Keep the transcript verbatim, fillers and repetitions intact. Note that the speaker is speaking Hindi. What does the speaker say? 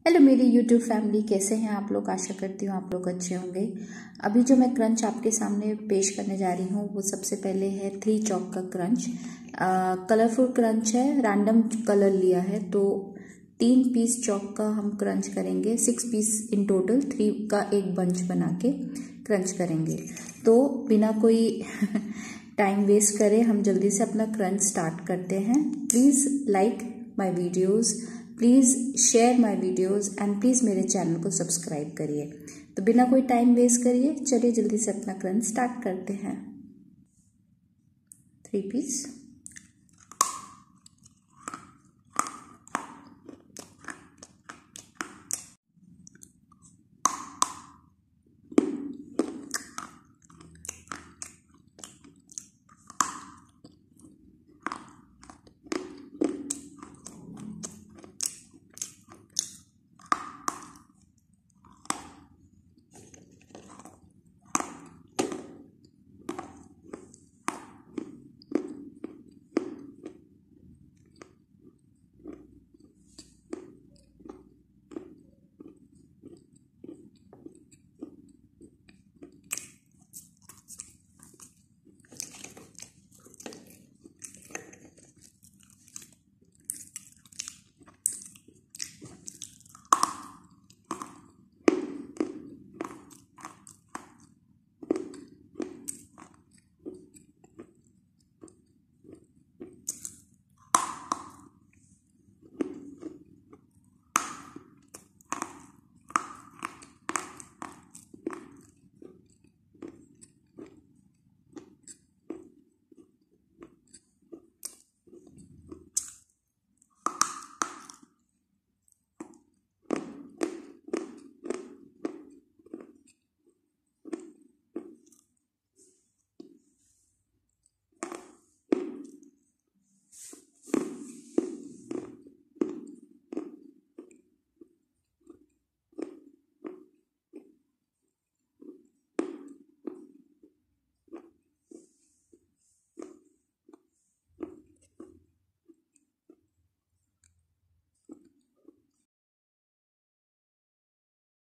हेलो मेरी यूट्यूब फैमिली, कैसे हैं आप लोग। आशा करती हूँ आप लोग अच्छे होंगे। अभी जो मैं क्रंच आपके सामने पेश करने जा रही हूँ वो सबसे पहले है थ्री चॉक का क्रंच। कलरफुल क्रंच है, रैंडम कलर लिया है, तो तीन पीस चॉक का हम क्रंच करेंगे। Six piece in total, three का एक बंच बना के क्रंच करेंगे। तो बिना कोई टाइम वेस्ट करे हम जल्दी से अपना क्रंच स्टार्ट करते हैं। Please like my videos, please share my videos and please मेरे चैनल को सब्सक्राइब करिए। तो बिना कोई टाइम वेस्ट करिए चलिए जल्दी से अपना क्रंच स्टार्ट करते हैं। Three piece